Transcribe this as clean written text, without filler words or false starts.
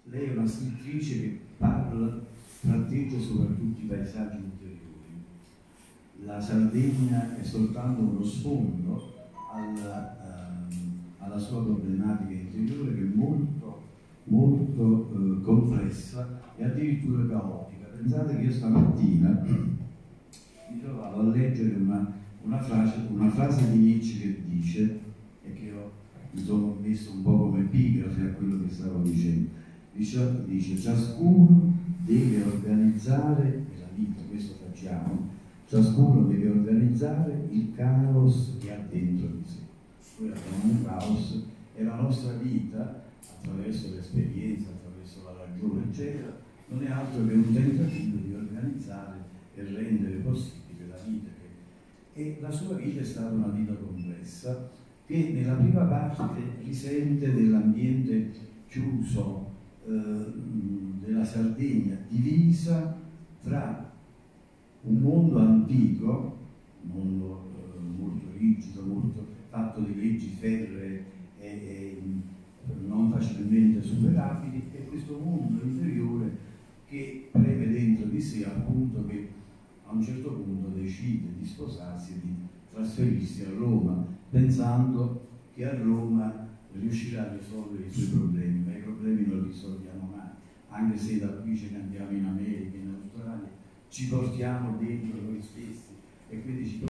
lei è una scrittrice che tratteggia soprattutto i paesaggi interiori. La Sardegna è soltanto uno sfondo alla sua problematica interiore, che è molto complessa e addirittura caotica. Pensate che io stamattina mi trovavo a leggere una frase di Nietzsche che dice, e che mi sono messo un po' come epigrafe a quello che stavo dicendo. Dice ciascuno deve organizzare, nella vita questo facciamo, ciascuno deve organizzare il caos che ha dentro di sé. Noi abbiamo un caos e la nostra vita, attraverso l'esperienza, attraverso la ragione, eccetera, non è altro che un tentativo di organizzare e rendere possibile la vita. E la sua vita è stata una vita complessa, che nella prima parte risente dell'ambiente chiuso della Sardegna, divisa tra un mondo antico, un mondo molto rigido, molto fatto di leggi ferree e non facilmente superabili, e questo mondo interiore che preme dentro di sé, al punto che a un certo punto decide di sposarsi e di trasferirsi a Roma, pensando che a Roma riuscirà a risolvere i suoi problemi, ma i problemi non li risolviamo mai, anche se da qui ce ne andiamo in America, in Australia, ci portiamo dentro noi stessi e quindi ci